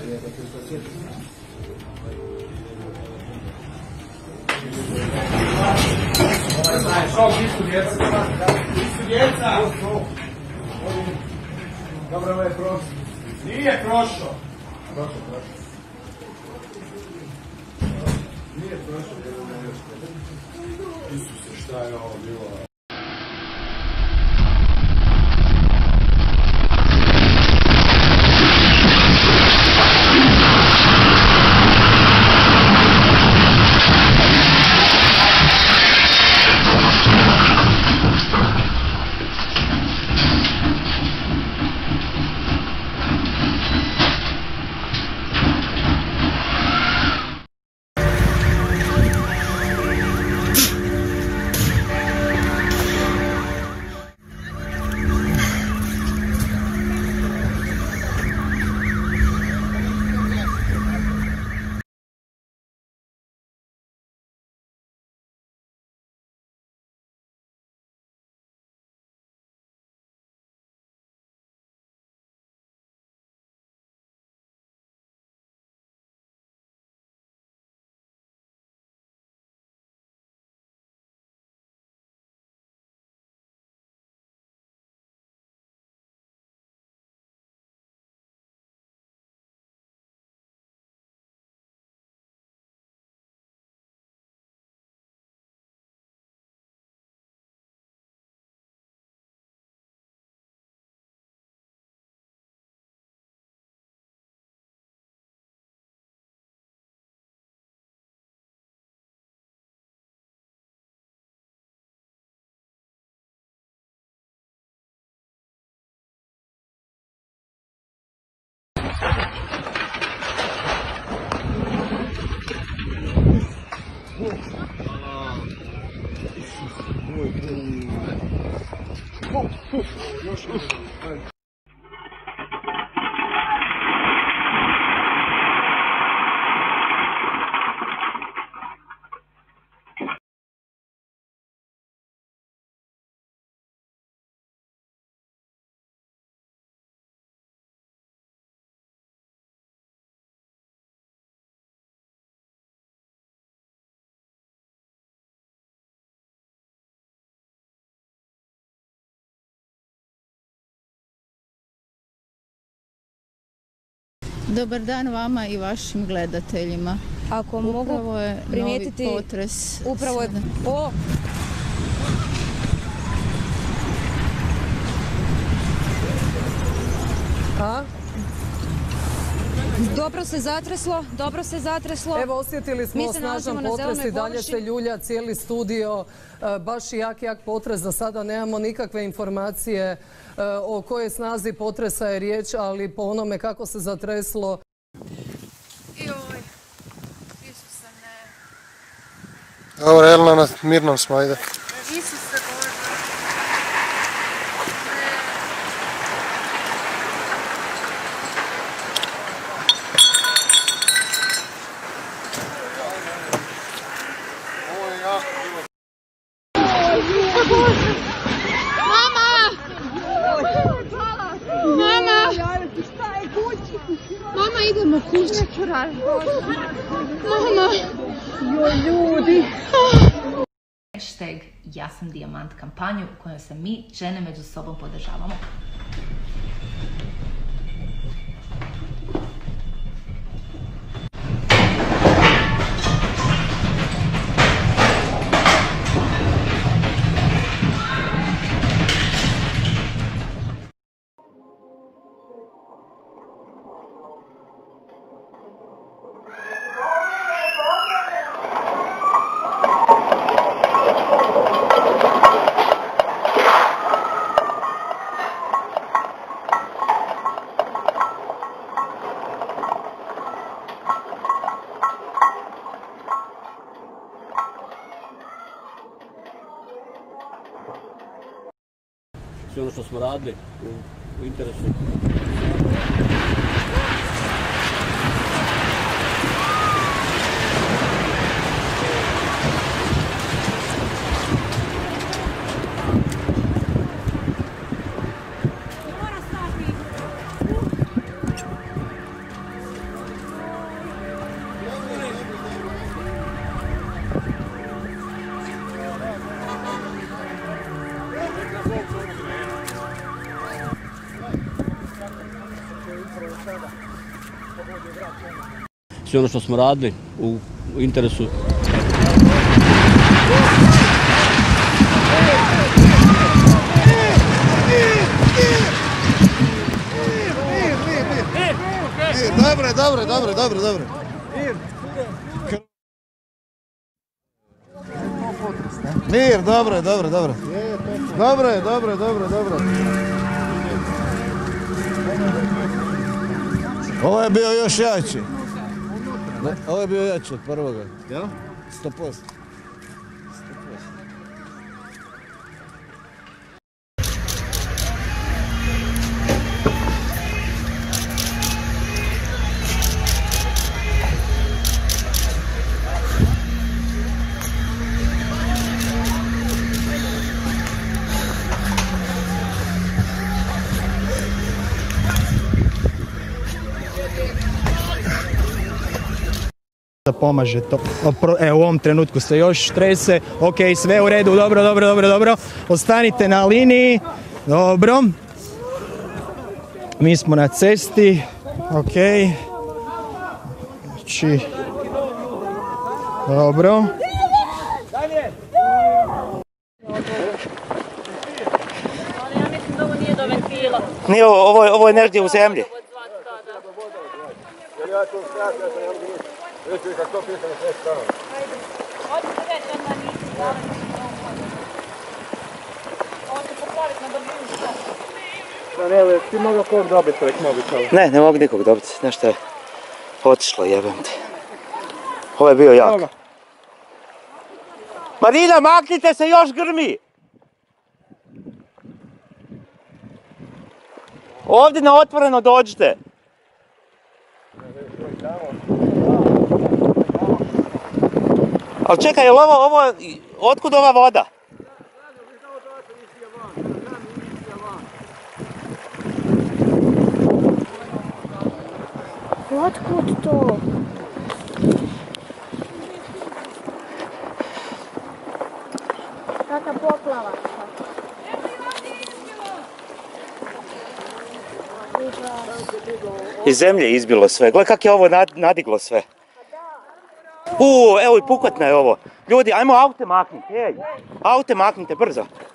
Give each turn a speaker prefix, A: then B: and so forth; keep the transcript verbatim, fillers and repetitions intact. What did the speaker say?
A: Dobro, ovaj je prošao. Nije prošao. Prošao, prošao. Nije prošao. Isuse, šta je ovo bilo?
B: Dobar dan vama i vašim gledateljima.
C: Ako
B: upravo
C: mogu
B: je
C: primijetiti,
B: novi potres.
C: Upravo je o... A? Dobro se zatreslo, dobro se zatreslo.
D: Evo, osjetili smo snažan potres i dalje se ljulja cijeli studio. Baš jak, jak potres. Za sada nemamo nikakve informacije o kojoj snazi potresa je riječ, ali po onome kako se zatreslo.
B: Joj, Isuse, ne.
E: Dobro, Jelena, na mirnom smo, ajde.
B: Isuse, Bože.
F: Mama, idemo kući. Mama. Joj, ljudi.
G: Hashtag Ja sam dijamant kampanju u kojoj se mi, žene, među sobom podržavamo.
H: Sve ono što smo radili u, u interesu. Sve ono što smo radili u interesu.
E: Dobre, dobre, dobre, dobre, dobre. Mir, dobro, dobro, dobro. Dobro je, dobro, dobro, dobro. Ovo je bio još jači. Ovo je bio jači od prvoga. Jel? sto posto.
I: Da pomaže to. Evo, u ovom trenutku se još trese. Ok, sve u redu, dobro, dobro, dobro, dobro. Ostanite na liniji. Dobro. Mi smo na cesti. Ok. Znači... Dobro.
J: Nije, ovo, ovo je negdje u zemlji.
I: Ne, ti mogu kog dobiti prek mobitela?
J: Ne, ne mogu nikog dobiti, nešto je otišlo, jebem te. Ovo je bio jak. Marina, maknite se, još grmi! Ovdje na otvoreno dođite. Ali čekaj, jel ovo, ovo, otkud ova voda?
F: Otkud to? Kaka poplava?
J: Iz zemlje izbilo sve. Gledaj kak je ovo nadiglo sve. Uuu, evo i pukotna je ovo. Ljudi, ajmo aute maknite, ej. Aute maknite, brzo.